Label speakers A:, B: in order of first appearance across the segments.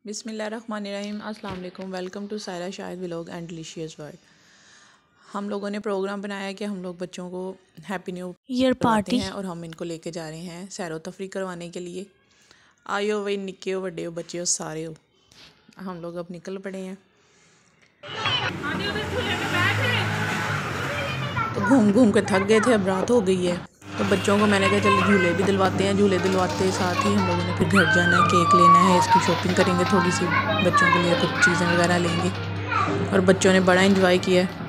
A: बिस्मिल्लाहिर्रहमानिर्रहीम। अस्सलाम वालेकुम। Welcome to Saira Shahid vlog and delicious world. हम लोगों ने प्रोग्राम बनाया कि हम लोग बच्चों को हैप्पी न्यू ईयर करवाते हैं और हम इनको लेके जा रहे हैं सैरो तफरी करवाने के लिए। आयो वही निक्के हो वड्डे हो बच्चे हो सारे हो, हम लोग अब निकल पड़े हैं। तो घूम घूम के थक गए थे, अब रात हो गई है तो बच्चों को मैंने कहा चलो झूले भी दिलवाते हैं। झूले दिलवाते साथ ही हम लोगों ने फिर घर जाना है, केक लेना है, इसकी शॉपिंग करेंगे थोड़ी सी, बच्चों के लिए कुछ चीज़ें वगैरह लेंगे। और बच्चों ने बड़ा एंजॉय किया है।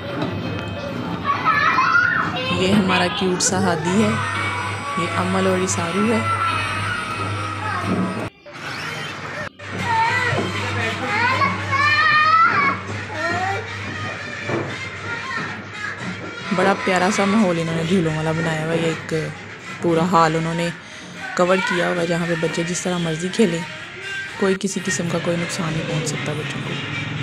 A: ये हमारा क्यूट सा हादी है, ये अमल और इसारू है। बड़ा प्यारा सा माहौल इन्होंने झूलों वाला बनाया हुआ है। ये एक पूरा हॉल उन्होंने कवर किया हुआ है जहाँ पे बच्चे जिस तरह मर्जी खेलें, कोई किसी किस्म का कोई नुकसान नहीं पहुँच सकता बच्चों को।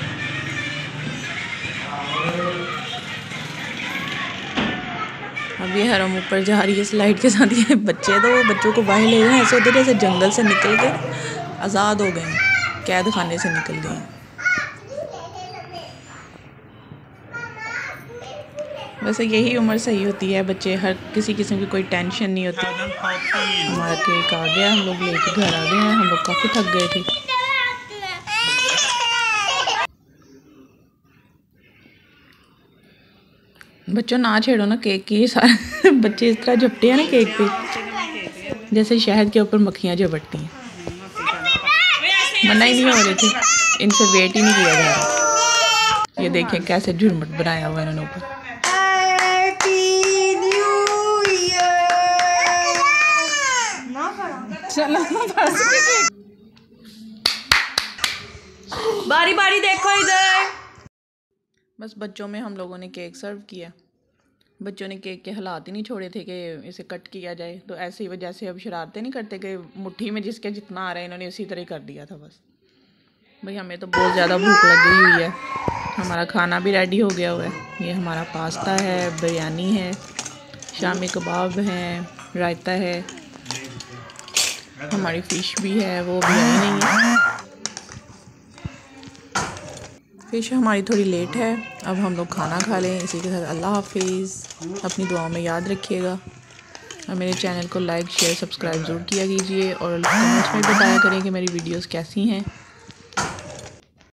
A: अब ये हरम ऊपर जा रही है स्लाइड के साथ। ये बच्चे तो बच्चों को बाहर ले गए, ऐसे होते जैसे जंगल से निकल के आज़ाद हो गए, कैद खाने से निकल गए। वैसे यही उम्र सही होती है, बच्चे हर किसी किस्म की कोई टेंशन नहीं होती। हमारा केक आ गया, हम लोग लेके घर आ गए हैं। हम लोग काफ़ी थक गए थे। बच्चों ना छेड़ो ना केक की, सारे बच्चे इस तरह झपटे हैं ना केक पे जैसे शहद के ऊपर मक्खियाँ झपटती हैं। मना ही नहीं हो रहे थे, इनसे वेट ही नहीं किया जा रहा। ये देखें कैसे झुरमुट बनाया हुआ इन्होंने ऊपर। बारी बारी देखो इधर। बस बच्चों में हम लोगों ने केक सर्व किया। बच्चों ने केक के हालात ही नहीं छोड़े थे कि इसे कट किया जाए, तो ऐसी वजह से अब शरारतें नहीं करते कि मुट्ठी में जिसके जितना आ रहा है इन्होंने उसी तरह कर दिया था। बस भाई हमें तो बहुत ज़्यादा भूख लगी हुई है। हमारा खाना भी रेडी हो गया हुआ है। ये हमारा पास्ता है, बिरयानी है, शामी कबाब हैं, रायता है, हमारी फ़िश भी है, वो भी आई नहीं है। फ़िश हमारी थोड़ी लेट है, अब हम लोग खाना खा लें। इसी के साथ अल्लाह हाफिज़। अपनी दुआओं में याद रखिएगा और मेरे चैनल को लाइक शेयर सब्सक्राइब ज़रूर किया कीजिए और कमेंट्स में बताया करें कि मेरी वीडियोस कैसी हैं।